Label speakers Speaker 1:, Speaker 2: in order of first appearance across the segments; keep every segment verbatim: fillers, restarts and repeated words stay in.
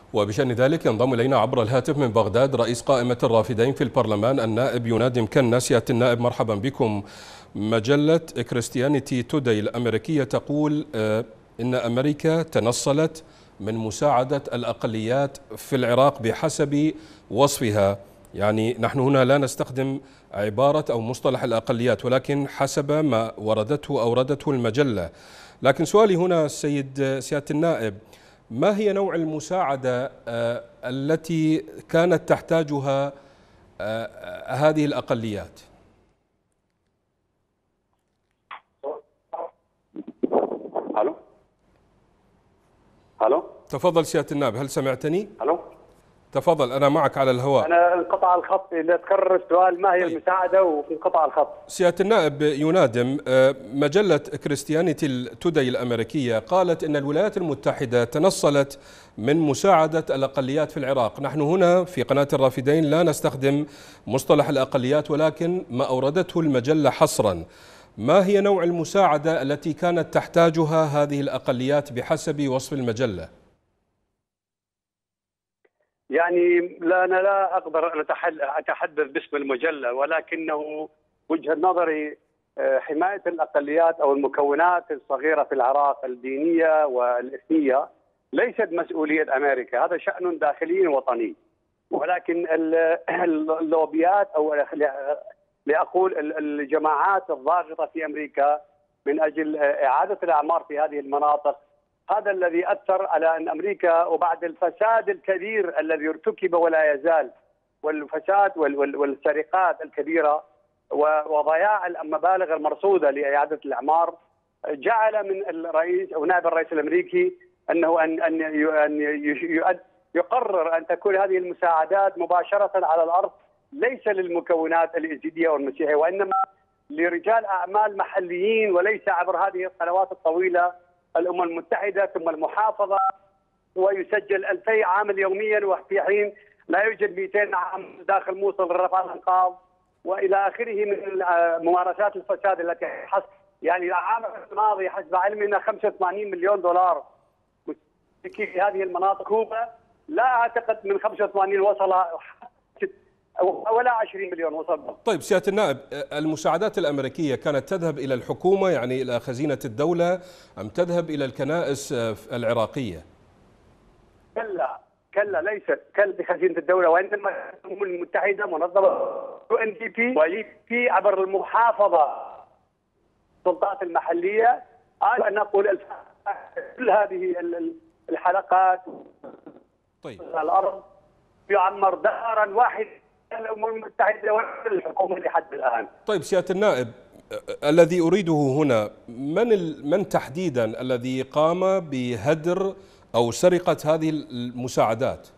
Speaker 1: وبشأن ذلك ينضم إلينا عبر الهاتف من بغداد رئيس قائمة الرافدين في البرلمان النائب ينادم كنا. سيادة النائب مرحبا بكم. مجلة كريستيانيتي توداي الأمريكية تقول إن أمريكا تنصلت من مساعدة الأقليات في العراق بحسب وصفها. يعني نحن هنا لا نستخدم عبارة أو مصطلح الأقليات، ولكن حسب ما وردته أوردته المجلة. لكن سؤالي هنا سيد سيادة النائب، ما هي نوع المساعدة التي كانت تحتاجها هذه الأقليات؟
Speaker 2: الو الو
Speaker 1: تفضل سيادة النائب، هل سمعتني؟
Speaker 2: الو
Speaker 1: تفضل، أنا معك على الهواء.
Speaker 2: انا انقطع الخط، اذا تكرر السؤال ما هي
Speaker 1: طيب.
Speaker 2: المساعده وانقطع الخط.
Speaker 1: سيادة النائب ينادم، مجلة كريستيانيتي توداي الأمريكية قالت إن الولايات المتحدة تنصلت من مساعدة الأقليات في العراق. نحن هنا في قناة الرافدين لا نستخدم مصطلح الأقليات، ولكن ما أوردته المجلة حصرا. ما هي نوع المساعدة التي كانت تحتاجها هذه الأقليات بحسب وصف المجلة؟
Speaker 2: يعني لا انا لا اقدر ان اتحدث باسم المجله، ولكنه وجهه نظري حمايه الاقليات او المكونات الصغيره في العراق الدينيه والاثنيه ليست مسؤوليه امريكا، هذا شان داخلي وطني. ولكن اللوبيات او لاقول الجماعات الضاغطه في امريكا من اجل اعاده الاعمار في هذه المناطق، هذا الذي اثر على ان امريكا وبعد الفساد الكبير الذي ارتكب ولا يزال، والفساد والسرقات الكبيره وضياع المبالغ المرصوده لاعاده الاعمار، جعل من الرئيس او نائب الرئيس الامريكي انه ان ان ان يقرر ان تكون هذه المساعدات مباشره على الارض، ليس للمكونات اليزيديه والمسيحيه، وانما لرجال اعمال محليين، وليس عبر هذه القنوات الطويله الامم المتحده ثم المحافظه، ويسجل ألفي عامل يوميا، وفي حين لا يوجد مئتين عام داخل موصل لرفع الانقاض والى اخره من ممارسات الفساد التي حصل. يعني العام الماضي حسب علمنا خمسة وثمانين مليون دولار في هذه المناطق. كوبا لا اعتقد من خمسة وثمانين وصل ولا عشرين مليون وصل.
Speaker 1: طيب سيادة النائب، المساعدات الأمريكية كانت تذهب إلى الحكومة، يعني إلى خزينة الدولة، أم تذهب إلى الكنائس العراقية؟
Speaker 2: كلا كلا ليست كلا خزينة الدولة، وإنما الأمم المتحدة منظمة يو إن دي بي ولي بي عبر المحافظة السلطات المحلية. أنا نقول كل هذه الحلقات
Speaker 1: طيب
Speaker 2: الأرض يعمر دارا واحد الأمم المتحدة والحكومة لحد الآن.
Speaker 1: طيب سيادة النائب، الذي أريده هنا من من تحديدا الذي قام بهدر أو سرقة هذه المساعدات؟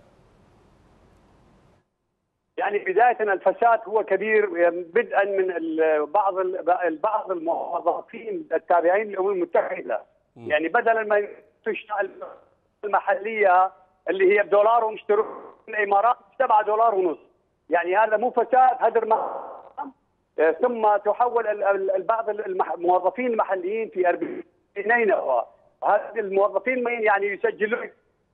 Speaker 2: يعني بداية الفساد هو كبير، بدءا من بعض بعض الموظفين التابعين للأمم المتحدة. يعني بدلا ما تشتغل المحلية اللي هي بدولار ومشترون الإمارات سبعة دولار ونص، يعني هذا مو فساد، هدر ما. ثم تحول بعض الموظفين المحليين في أربعين نينوى، هذه الموظفين يعني يسجلون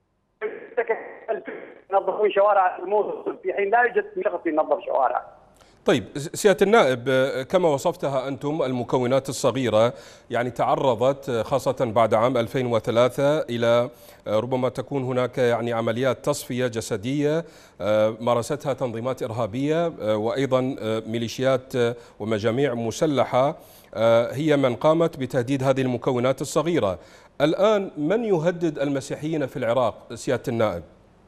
Speaker 2: ينظفون شوارع الموصل في حين لا يوجد شخص ينظف شوارع.
Speaker 1: طيب سيادة النائب، كما وصفتها أنتم المكونات الصغيرة يعني تعرضت خاصة بعد عام ألفين وثلاثة إلى ربما تكون هناك يعني عمليات تصفية جسدية مارستها تنظيمات إرهابية وأيضا ميليشيات ومجاميع مسلحة هي من قامت بتهديد هذه المكونات الصغيرة. الآن من يهدد المسيحيين في العراق سيادة النائب؟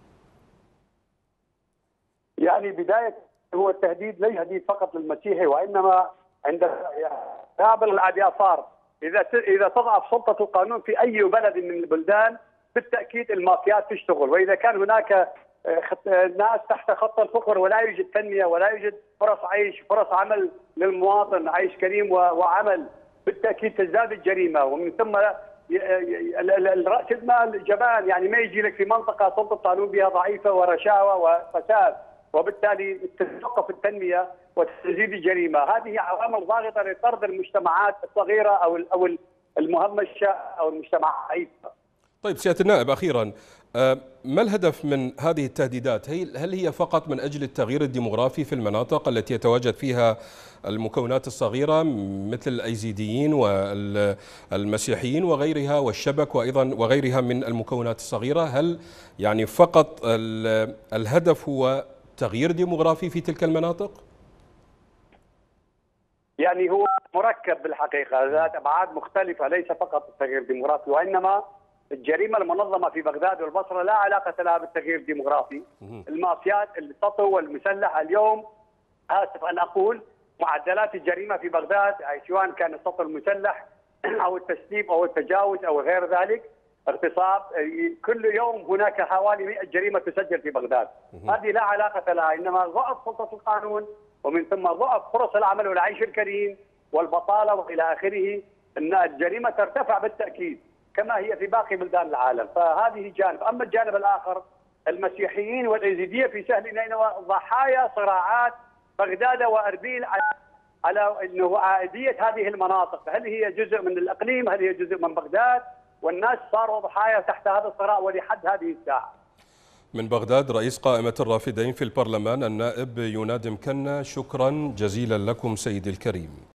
Speaker 2: يعني بداية هو التهديد ليس تهديد فقط للمسيحي، وانما عند قابل الاعصار اذا اذا تضعف سلطه القانون في اي بلد من البلدان بالتاكيد المافيات تشتغل، واذا كان هناك ناس تحت خط الفقر ولا يوجد تنميه ولا يوجد فرص عيش، فرص عمل للمواطن، عيش كريم وعمل، بالتاكيد تزداد الجريمه. ومن ثم راس المال جبان، يعني ما يجي لك في منطقه سلطه القانون بها ضعيفه ورشاوى وفساد، وبالتالي تتوقف التنميه وتزيد الجريمه. هذه عوامل ضاغطه لطرد المجتمعات الصغيره او او المهمشه او المجتمعات الضعيفه.
Speaker 1: طيب سيادة النائب، أخيرا آه، ما الهدف من هذه التهديدات؟ هل هي فقط من أجل التغيير الديمغرافي في المناطق التي يتواجد فيها المكونات الصغيرة مثل الأيزيديين والمسيحيين وغيرها والشبك وأيضا وغيرها من المكونات الصغيرة؟ هل يعني فقط الهدف هو تغيير ديمغرافي في تلك المناطق؟
Speaker 2: يعني هو مركب بالحقيقة، ذات أبعاد مختلفة، ليس فقط التغيير الديمغرافي، وإنما الجريمة المنظمة في بغداد والبصرة لا علاقة لها بالتغيير الديمغرافي. المافيات السطو والمسلحة اليوم، آسف أن أقول، معدلات الجريمة في بغداد سواء كان السطو المسلح أو التسليب أو التجاوز أو غير ذلك، اغتصاب، كل يوم هناك حوالي مئة جريمة تسجل في بغداد. هذه لا علاقة لها، إنما ضعف سلطة القانون ومن ثم ضعف فرص العمل والعيش الكريم والبطالة وإلى آخره، أن الجريمة ترتفع بالتأكيد كما هي في باقي بلدان العالم. فهذه جانب. أما الجانب الآخر، المسيحيين والإيزيدية في سهل نينوى ضحايا صراعات بغداد وأربيل على على انه عائديه هذه المناطق، هل هي جزء من الاقليم؟ هل هي جزء من بغداد؟ والناس صاروا ضحايا تحت هذا الصراع ولحد هذه الساعه.
Speaker 1: من بغداد رئيس قائمة الرافدين في البرلمان النائب يوناد مكنا، شكرا جزيلا لكم سيدي الكريم.